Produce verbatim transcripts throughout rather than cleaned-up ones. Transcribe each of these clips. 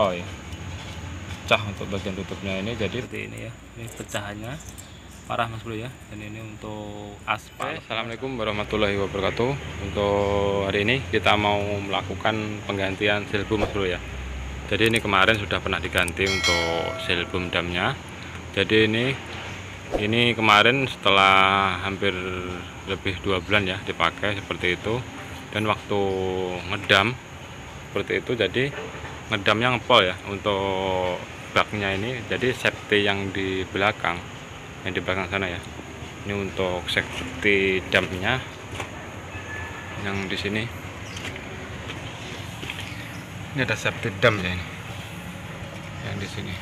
rompal ya, pecah untuk bagian tutupnya ini. Jadi seperti ini ya, ini pecahannya parah mas bro ya. Dan ini untuk aspal. Oke, assalamualaikum warahmatullahi wabarakatuh. Untuk hari ini kita mau melakukan penggantian silbum mas bro ya. Jadi ini kemarin sudah pernah diganti untuk silbum damnya. Jadi ini ini kemarin setelah hampir lebih dua bulan ya dipakai seperti itu. Dan waktu ngedam seperti itu, jadi ngedamnya ngepol ya untuk baknya ini. Jadi safety yang di belakang, yang di belakang sana ya, ini untuk safety damnya yang di sini. Ini ada safety dam ya, ini yang di sini.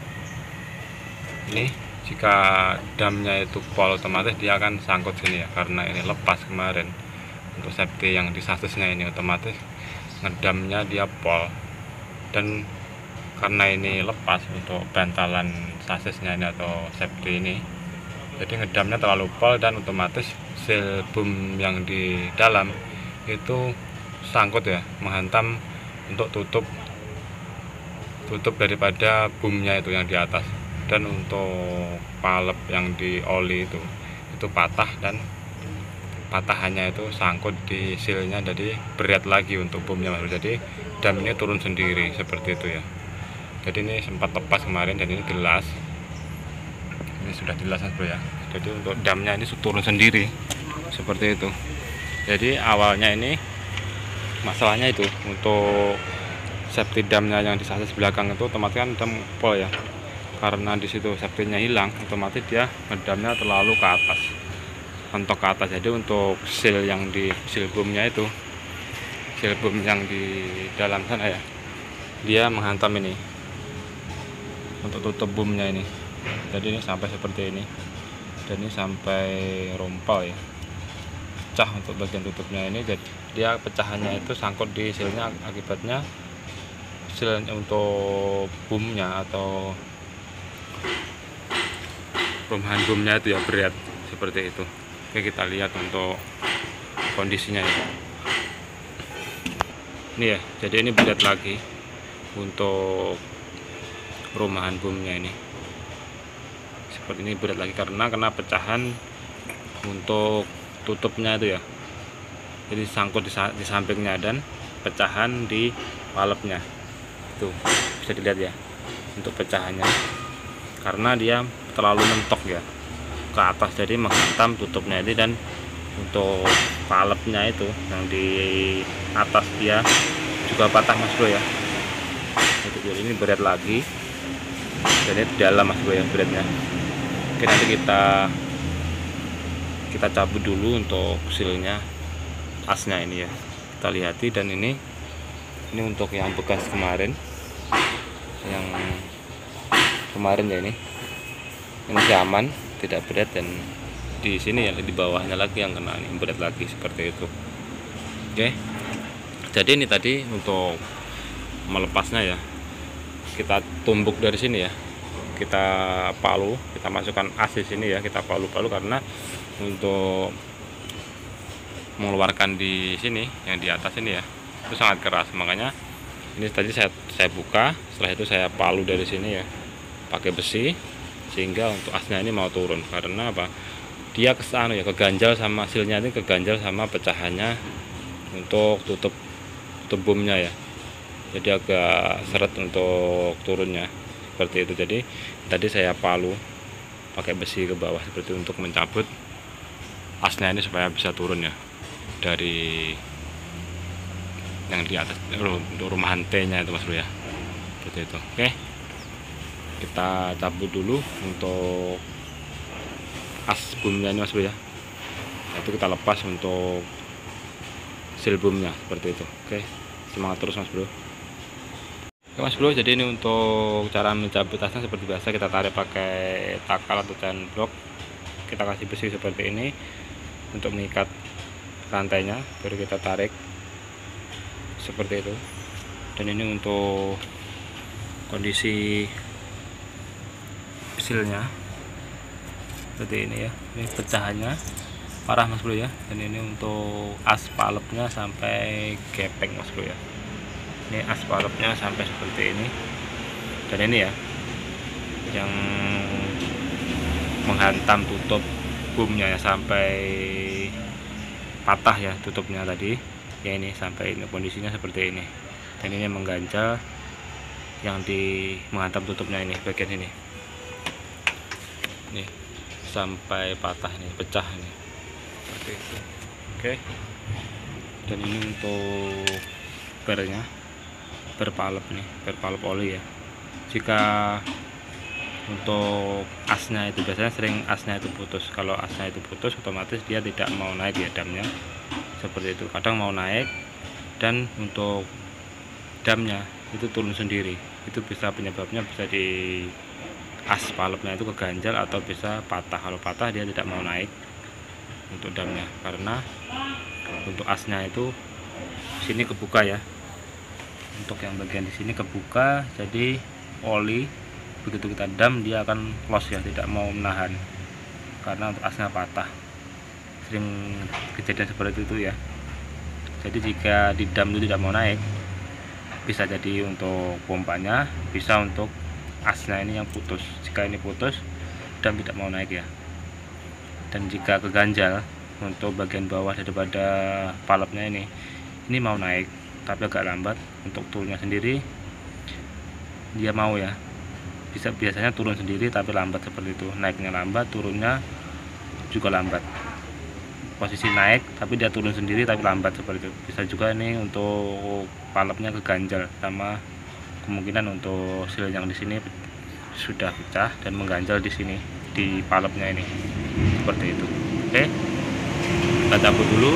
Ini jika damnya itu pol, otomatis dia akan sangkut sini ya, karena ini lepas kemarin. Untuk safety yang di sasisnya ini otomatis ngedamnya dia pol, dan karena ini lepas untuk bantalan sasisnya ini atau safety ini, jadi ngedamnya terlalu pol dan otomatis silbum yang di dalam itu sangkut ya, menghantam untuk tutup tutup daripada boomnya itu yang di atas. Dan untuk palep yang di oli itu itu patah, dan patahannya itu sangkut di sealnya, jadi berat lagi untuk boomnya mas. Jadi dam ini turun sendiri seperti itu ya. Jadi ini sempat lepas kemarin, dan ini gelas, ini sudah jelas mas bro ya. Jadi untuk damnya ini turun sendiri seperti itu. Jadi awalnya ini masalahnya itu untuk safety damnya yang di sasis belakang itu otomatis kan dam pol ya, karena di situ safety-nya hilang, otomatis dia ngedamnya terlalu ke atas, mentok ke atas. Jadi untuk seal yang di silbumnya itu, silbum yang di dalam sana ya, dia menghantam ini untuk tutup boomnya ini. Jadi ini sampai seperti ini, dan ini sampai rompal ya, pecah untuk bagian tutupnya ini. Jadi dia pecahannya itu sangkut di sealnya, akibatnya seal untuk boomnya atau rumahan boomnya itu ya berat seperti itu. Oke, kita lihat untuk kondisinya ya. Ini ya, jadi ini berat lagi untuk rumahan boomnya ini. Seperti ini berat lagi karena kena pecahan untuk tutupnya itu ya. Jadi sangkut di, di sampingnya dan pecahan di palepnya. Itu bisa dilihat ya untuk pecahannya, karena dia terlalu mentok ya ke atas, jadi menghantam tutupnya ini. Dan untuk palepnya itu yang di atas dia juga patah mas bro ya. Jadi ini berat lagi, dan ini dalam mas bro ya beratnya. Oke, nanti kita kita cabut dulu untuk sealnya, asnya ini ya, kita lihati. Dan ini ini untuk yang bekas kemarin, yang kemarin ya, ini ini masih aman, tidak berat. Dan di sini ya, di bawahnya lagi yang kena, ini berat lagi seperti itu. Oke, jadi ini tadi untuk melepasnya ya, kita tumbuk dari sini ya, kita palu, kita masukkan as di sini ya, kita palu-palu, karena untuk mengeluarkan di sini yang di atas ini ya, itu sangat keras. Makanya ini tadi saya saya buka, setelah itu saya palu dari sini ya pakai besi, sehingga untuk asnya ini mau turun. Karena apa, dia kesana ya, keganjal sama sealnya ini, keganjal sama pecahannya untuk tutup tutup boomnya ya. Jadi agak seret untuk turunnya seperti itu. Jadi tadi saya palu pakai besi ke bawah seperti itu, untuk mencabut asnya ini supaya bisa turun ya dari yang di atas, untuk rumahan T nya itu mas bro ya, seperti itu. Oke, kita cabut dulu untuk as boomnya ini mas bro ya, itu kita lepas untuk seal boomnya seperti itu. Oke, semangat terus mas bro. Oke mas bro, jadi ini untuk cara mencabut asnya seperti biasa, kita tarik pakai takal atau chain block. Kita kasih besi seperti ini untuk mengikat rantainya, baru kita tarik seperti itu. Dan ini untuk kondisi sealnya seperti ini ya, ini pecahannya parah mas bro ya. Dan ini untuk as palepnya sampai gepeng mas bro ya. Ini as palepnya sampai seperti ini, dan ini ya yang menghantam tutup boomnya ya, sampai patah ya tutupnya tadi ya. Ini sampai ini kondisinya seperti ini, dan ini mengganjal yang di menghantam tutupnya ini, bagian ini nih sampai patah ini, pecah ini seperti itu. Oke, dan ini untuk pernya, berpalep nih, berpalep oli ya. Jika untuk asnya itu biasanya sering asnya itu putus. Kalau asnya itu putus, otomatis dia tidak mau naik ya damnya, seperti itu. Kadang mau naik, dan untuk damnya itu turun sendiri. Itu bisa penyebabnya bisa di as palepnya itu keganjal atau bisa patah. Kalau patah dia tidak mau naik untuk damnya, karena untuk asnya itu sini kebuka ya. Untuk yang bagian di sini kebuka, jadi oli begitu kita dam dia akan close ya, tidak mau menahan karena untuk asnya patah. Sering kejadian seperti itu ya. Jadi jika di dam itu tidak mau naik, bisa jadi untuk pompanya, bisa untuk asnya ini yang putus. Jika ini putus, dam tidak mau naik ya. Dan jika keganjal untuk bagian bawah daripada palepnya ini, ini mau naik tapi agak lambat. Untuk turunnya sendiri dia mau ya, bisa biasanya turun sendiri tapi lambat seperti itu. Naiknya lambat, turunnya juga lambat. Posisi naik tapi dia turun sendiri tapi lambat seperti itu. Bisa juga ini untuk palepnya keganjal, sama kemungkinan untuk seal yang di sini sudah pecah dan mengganjal di sini di palepnya ini, seperti itu. Oke, kita cabut dulu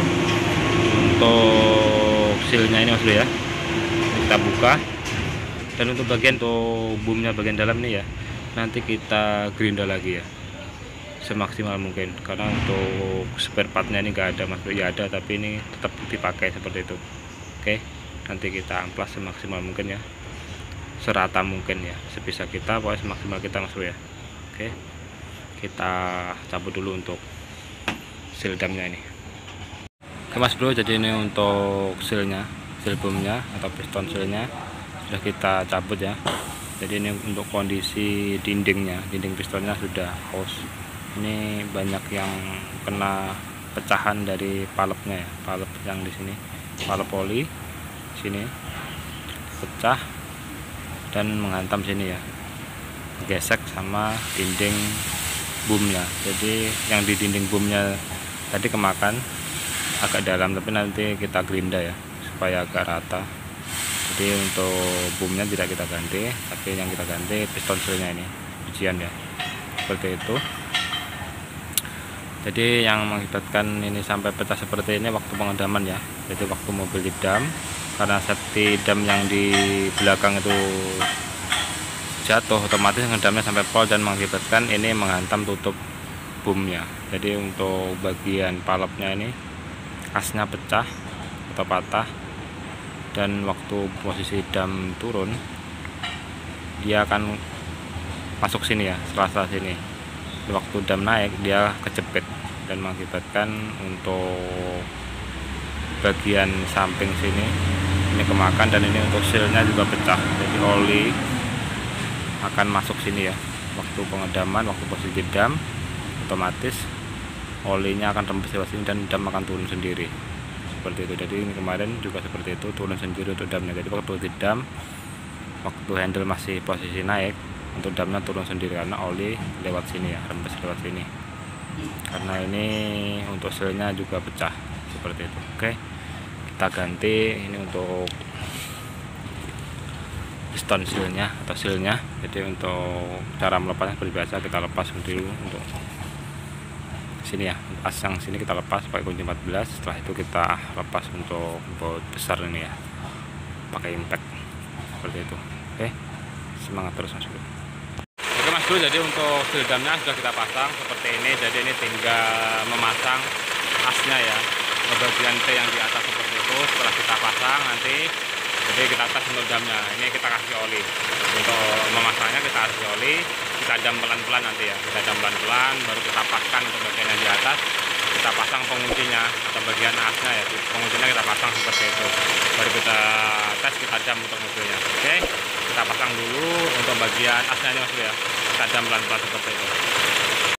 untuk sealnya ini mas bro ya. Kita buka, dan untuk bagian untuk boomnya bagian dalam ini ya, nanti kita gerinda lagi ya semaksimal mungkin, karena untuk spare partnya ini enggak ada mas bro. Ya ada, tapi ini tetap dipakai seperti itu. Oke, nanti kita amplas semaksimal mungkin ya, serata mungkin ya, sebisa kita, pokoknya semaksimal kita mas bro ya. Oke, kita cabut dulu untuk seal damnya ini. Oke mas bro, jadi ini untuk sealnya, seal boomnya atau piston sealnya sudah kita cabut ya. Jadi ini untuk kondisi dindingnya, dinding pistonnya sudah aus. Ini banyak yang kena pecahan dari palepnya ya, palep yang di sini, palep oli sini pecah dan menghantam sini ya, gesek sama dinding boomnya. Jadi yang di dinding boomnya tadi kemakan agak dalam, tapi nanti kita gerinda ya supaya agak rata. Jadi untuk boomnya tidak kita ganti, tapi yang kita ganti piston sealnya ini, bijian ya, seperti itu. Jadi yang mengakibatkan ini sampai pecah seperti ini waktu pengedaman ya. Jadi waktu mobil didam, karena safety dam yang di belakang itu jatuh, otomatis ngedamnya sampai pol dan mengakibatkan ini menghantam tutup boomnya. Jadi untuk bagian palepnya ini asnya pecah atau patah, dan waktu posisi dam turun dia akan masuk sini ya, sela-sela sini. Waktu dam naik dia kejepit dan mengakibatkan untuk bagian samping sini ini kemakan, dan ini untuk sealnya juga pecah. Jadi oli akan masuk sini ya waktu pengedaman, waktu posisi dam, otomatis olinya akan rembes lewat sini dan dam akan turun sendiri seperti itu. Jadi ini kemarin juga seperti itu, turun sendiri untuk damnya. Jadi waktu di dam, waktu handle masih posisi naik, untuk damnya turun sendiri karena oli lewat sini ya, rembes lewat sini. Karena ini untuk sealnya juga pecah seperti itu. Oke, kita ganti ini untuk piston sealnya atau sealnya. Jadi untuk cara melepasnya seperti biasa, kita lepas dulu untuk sini ya, as yang sini kita lepas pakai kunci empat belas. Setelah itu kita lepas untuk baut besar ini ya, pakai impact seperti itu. Oke, semangat terus mas bro. Oke mas bro, jadi untuk seal damnya sudah kita pasang seperti ini. Jadi ini tinggal memasang asnya ya, bagian T yang di atas seperti itu. Setelah kita pasang nanti, jadi kita tes untuk damnya. Ini kita kasih oli. Untuk memasangnya kita kasih oli, kita dam pelan-pelan nanti ya. Kita dam pelan-pelan, baru kita paskan untuk bagian yang di atas. kita pasang penguncinya atau bagian asnya ya, penguncinya kita pasang seperti itu, baru kita tes, kita jam untuk mobilnya. Oke, kita pasang dulu untuk bagian asnya ini Mas Bro ya, kita jam pelan-pelan seperti itu.